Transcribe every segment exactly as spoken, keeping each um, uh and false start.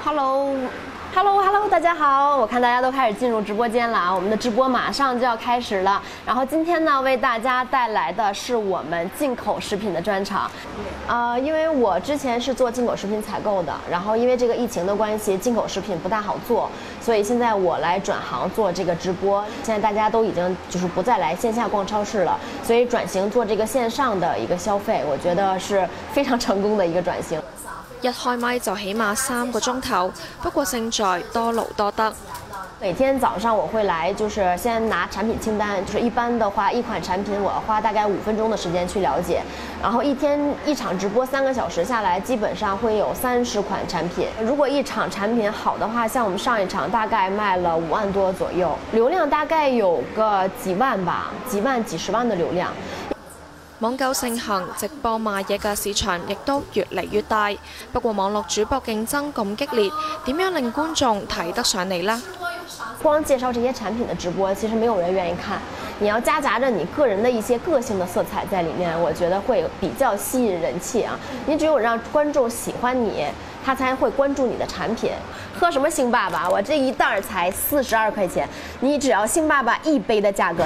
Hello。Hello Hello， 大家好！我看大家都开始进入直播间了啊，我们的直播马上就要开始了。然后今天呢，为大家带来的是我们进口食品的专场。呃，因为我之前是做进口食品采购的，然后因为这个疫情的关系，进口食品不大好做，所以现在我来转行做这个直播。现在大家都已经就是不再来线下逛超市了，所以转型做这个线上的一个消费，我觉得是非常成功的一个转型。 一開咪就起碼三個鐘頭，不過勝在多勞多得。 每天早上我會來，就是先拿產品清單，就是一般的話，一款產品我要花大概五分鐘的時間去了解，然後一天一場直播三個小時下來，基本上會有三十款產品。如果一場產品好的話，像我們上一場大概賣了五萬多左右，流量大概有個幾萬吧，幾萬幾十萬的流量。 網購盛行，直播賣嘢嘅市場亦都越嚟越大。不過網絡主播競爭咁激烈，點樣令觀眾睇得上嚟呢？ 光介紹這些產品的直播，其實沒有人願意看。你要夾雜着你個人的一些個性的色彩在裡面，我覺得會比較吸引人氣啊。你只有讓觀眾喜歡你，他才會關注你的產品。喝什麼星爸爸？我這一袋才四十二塊錢，你只要星爸爸一杯的價格。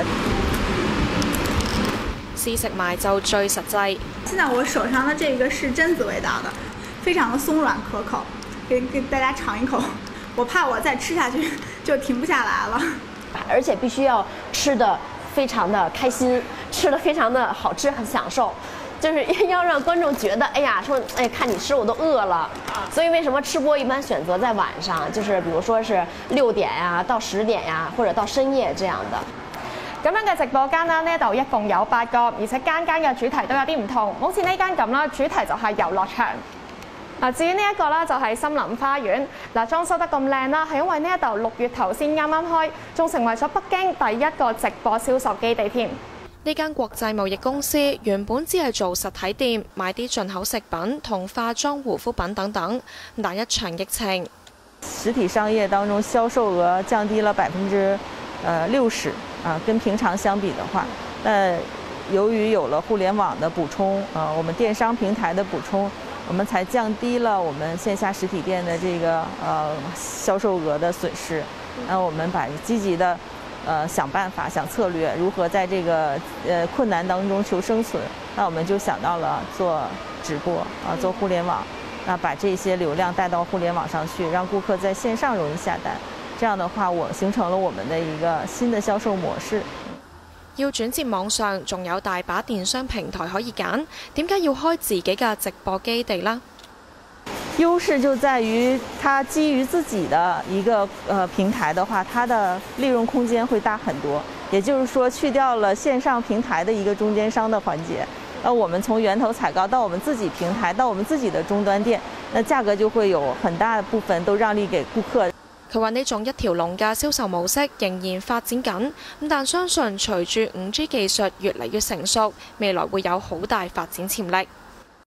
試食埋就最實際。 現在我手上的這個是榛子味道的，非常的鬆軟可口，給給大家嘗一口。我怕我再吃下去就停不下來了。 而且必須要吃得非常的開心，吃得非常的好吃，很享受，就是要讓觀眾覺得，哎呀，說哎看你吃我都餓了。所以為什麼吃播一般選擇在晚上，就是比如說是六點呀、啊、到十點呀、啊，或者到深夜這樣的。 咁樣嘅直播間啦，呢度一共有八個，而且間間嘅主題都有啲唔同。好似呢間咁啦，主題就係遊樂場。嗱，至於呢一個啦，就係森林花園。嗱，裝修得咁靚啦，係因為呢一度六月頭先啱啱開，仲成為咗北京第一個直播銷售基地添。 呢間國際貿易公司原本只係做實體店，賣啲進口食品同化妝護膚品等等，但一場疫情， 實體商業當中銷售額降低了百分之呃六十。啊，跟平常相比的話，那由於有了互聯網的補充，啊，我們電商平台的補充，我們才降低了我們線下實體店的這個呃銷售額的損失。那我們把積極的呃想辦法、想策略，如何在這個呃困難當中求生存。那我們就想到了做直播啊，做互聯網，那把這些流量帶到互聯網上去，讓顧客在線上容易下單。這樣的話，我形成了我們的一個新的銷售模式。 要轉接網上，仲有大把電商平台可以揀，點解要開自己嘅直播基地呢？ 優勢就在於它基於自己的一個呃平台的話，它的利潤空間會大很多。也就是說，去掉了線上平台的一個中間商的環節，呃，我們從源頭採購到我們自己平台，到我們自己的終端店，那價格就會有很大的部分都讓利給顧客。 佢話呢種一條龍嘅銷售模式仍然發展緊，但相信隨住五 G 技術越嚟越成熟，未來會有好大發展潛力。